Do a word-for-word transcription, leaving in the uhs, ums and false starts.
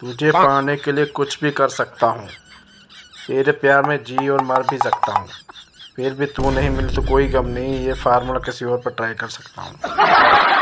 तुझे पाने के लिए कुछ भी कर सकता हूँ। तेरे प्यार में जी और मर भी सकता हूँ। फिर भी तू नहीं मिली तो कोई गम नहीं, ये फार्मूला किसी और पर ट्राई कर सकता हूँ।